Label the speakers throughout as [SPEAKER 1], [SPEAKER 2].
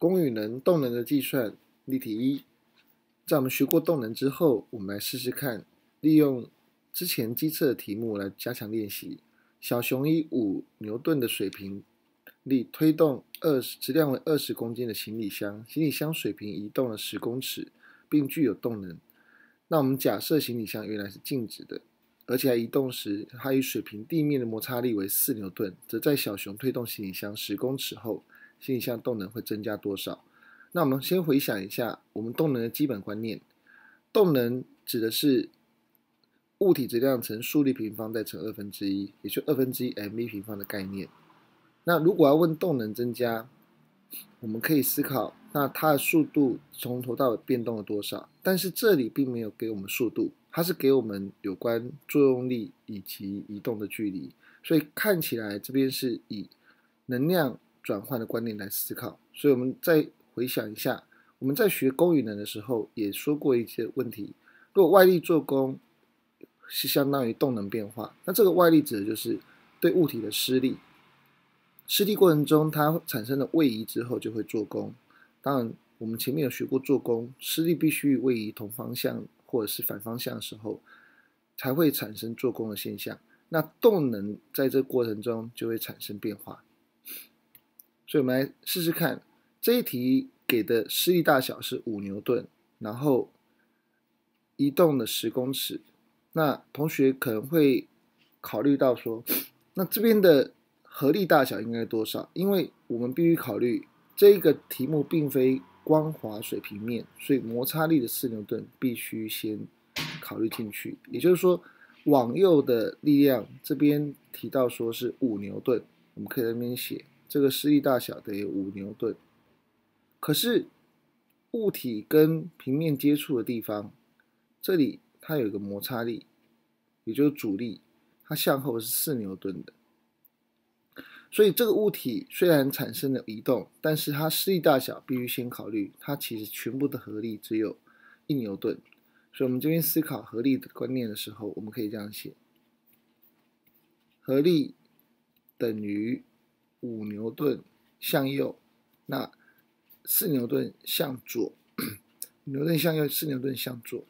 [SPEAKER 1] 功与能动能的计算，例题一。在我们学过动能之后，我们来试试看，利用之前机测的题目来加强练习。小熊以5牛顿的水平力推动质量为20公斤的行李箱，行李箱水平移动了10公尺，并具有动能。那我们假设行李箱原来是静止的，而且移动时，它与水平地面的摩擦力为4牛顿，则在小熊推动行李箱10公尺后，行李箱动能会增加多少？那我们先回想一下我们动能的基本观念。动能指的是物体质量乘速率平方再乘1/2，也就1/2 mv 平方的概念。那如果要问动能增加，我们可以思考，那它的速度从头到尾变动了多少？但是这里并没有给我们速度，它是给我们有关作用力以及移动的距离。所以看起来这边是以能量转换的观念来思考。所以我们再回想一下，我们在学功与能的时候也说过一些问题。如果外力做功是相当于动能变化，那这个外力指的就是对物体的施力。施力过程中，它产生了位移之后就会做功。当然，我们前面有学过做功，施力必须位移同方向或者是反方向的时候，才会产生做功的现象。那动能在这个过程中就会产生变化。所以我们来试试看，这一题给的施力大小是5牛顿，然后移动了10公尺。那同学可能会考虑到说，那这边的合力大小应该多少？因为我们必须考虑这个题目并非光滑水平面，所以摩擦力的4牛顿必须先考虑进去。也就是说，往右的力量这边提到说是5牛顿，我们可以在那边写这个施力大小等于5牛顿。可是物体跟平面接触的地方，这里它有一个摩擦力，也就是阻力，它向后是4牛顿的。所以这个物体虽然产生了移动，但是它施力大小必须先考虑，它其实全部的合力只有1牛顿。所以我们这边思考合力的观念的时候，我们可以这样写：合力等于5牛顿向右，那4牛顿向左，5牛顿向右，4牛顿向左。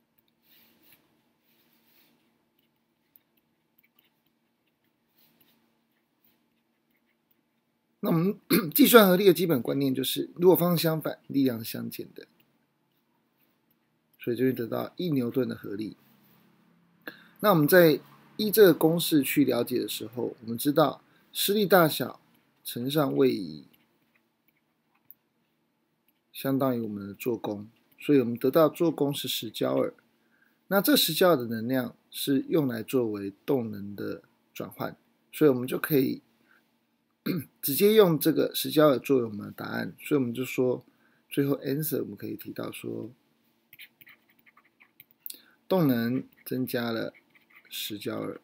[SPEAKER 1] 那我们计算合力的基本观念就是，如果方向相反，力量是相减的。所以就会得到1牛顿的合力。那我们在依这个公式去了解的时候，我们知道施力大小乘上位移相当于我们的做功，所以我们得到做功是10焦耳。那这10焦耳的能量是用来作为动能的转换，所以我们就可以直接用这个10焦耳作为我们的答案。所以我们就说，最后 answer 我们可以提到说，动能增加了10焦耳。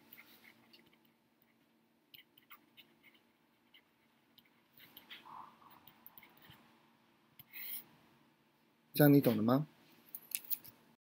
[SPEAKER 1] 这样你懂了吗？